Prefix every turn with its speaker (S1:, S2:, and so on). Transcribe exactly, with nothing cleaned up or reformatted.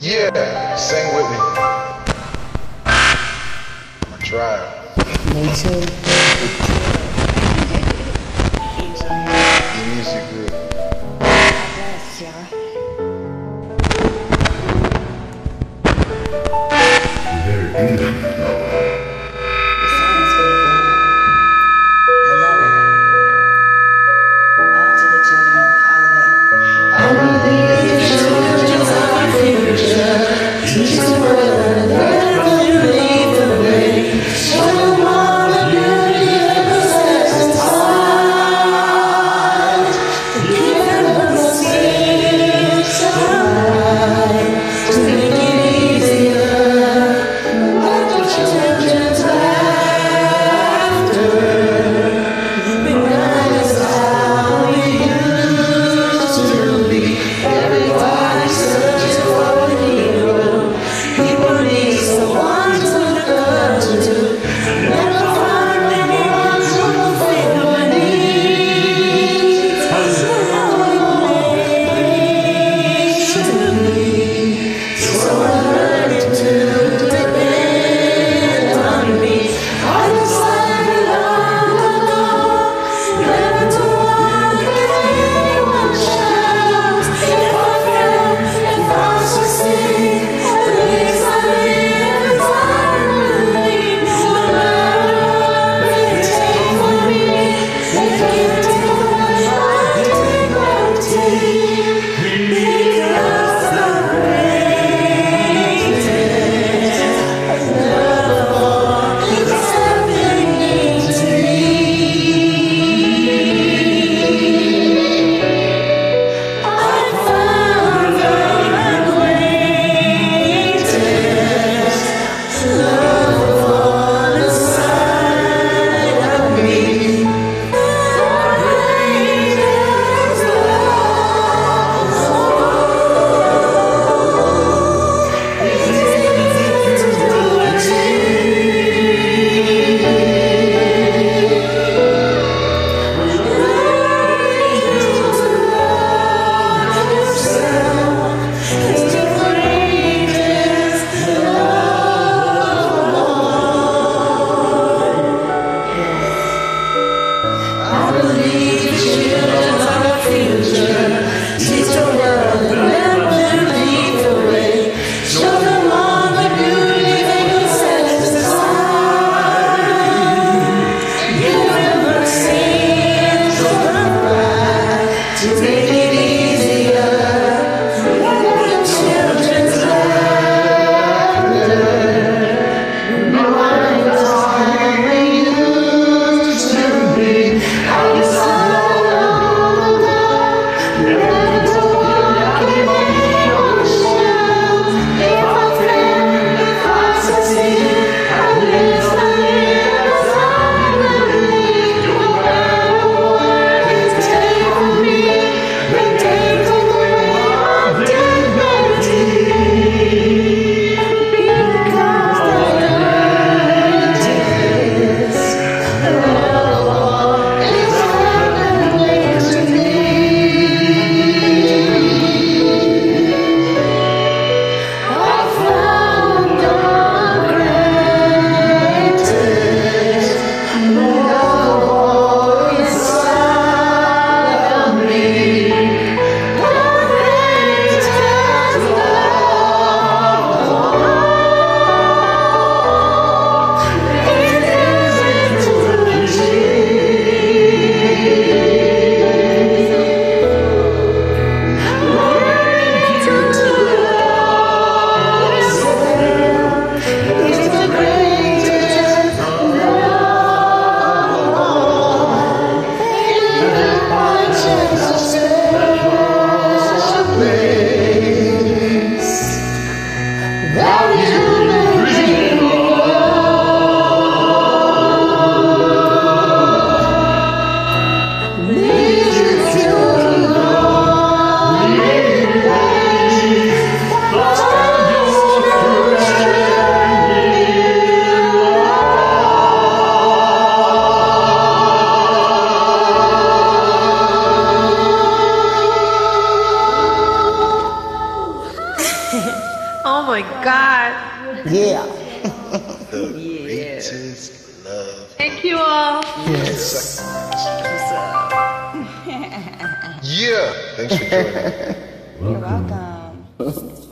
S1: Yeah, sing with me. I'm gonna try it.
S2: Me too.
S1: Your music good.
S2: Bless y'all.
S3: You better do them.
S2: The song is beautiful. I love it. All to the children, all of it.
S4: I believe the children's our future. Teach them well and let them lead the way. Show them all the beauty of the blessed heart. Give them the sing.
S5: Oh my God.
S4: Yeah.
S1: The
S2: Yeah.
S1: greatest love.
S5: Thank you all.
S4: Yes.
S2: What's up?
S1: Yeah. Thanks for joining me.
S2: You're welcome.